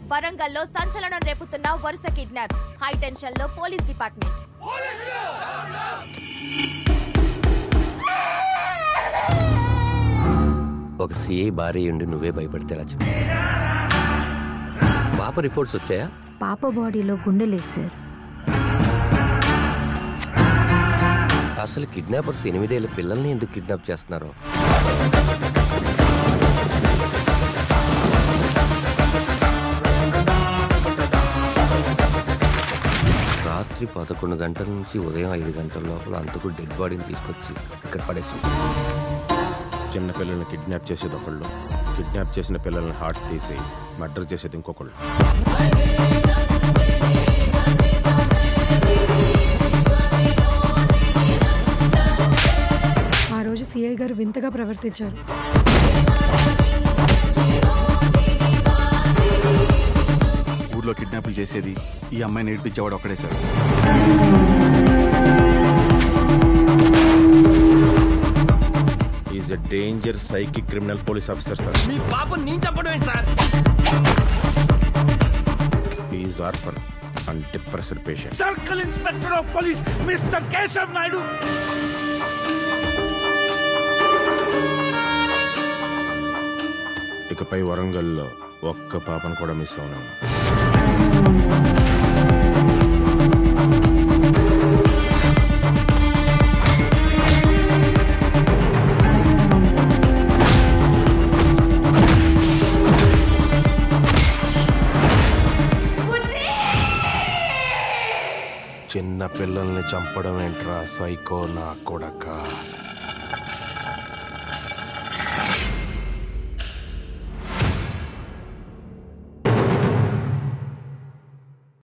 వరంగల్లో సంచలనం రేపుతున్న వరుస కిడ్నాప్స్. హై టెన్షన్ లో పోలీస్ డిపార్ట్మెంట్. ఒక సిఐ భార్య ఉండి నువ్వే భయపడితే ఎలా చెప్పు? పాప రిపోర్ట్స్ వచ్చాయా? పాప బాడీలో గుండెలేదు సార్. అసలు కిడ్నాపర్స్ 8 ఏళ్ల పిల్లల్ని ఎందుకు కిడ్నాప్ చేస్తున్నారో? రాత్రి 11 గంటల నుంచి ఉదయం 5 గంటల లోపల అంతకు డెడ్ బాడీని తీసుకొచ్చి ఇక్కడ పడేసి. చిన్న పిల్లల్ని కిడ్నాప్ చేసేది ఒకళ్ళు, కిడ్నాప్ చేసిన పిల్లల్ని హార్ట్ తీసి మర్డర్ చేసేది ఇంకొకళ్ళు. ఆ రోజు సిఐ గారు వింతగా ప్రవర్తించారు. ఊర్లో కిడ్నాపులు చేసేది ఈ అమ్మాయిని ఏడిపించేవాడు ఒక్కడే sir. Is a danger psychic criminal police officer sir. మీ పాప నేను చెప్పడం ఏంటి sir? Is orphan and depressed patient. Circle inspector of police mister Keshav Naidu. ఇకపై వరంగల్లో ఒక్క పాపను కూడా మిస్ అవునాము. చిన్న పిల్లల్ని చంపడం ఏంట్రా సైకో నా కొడకా.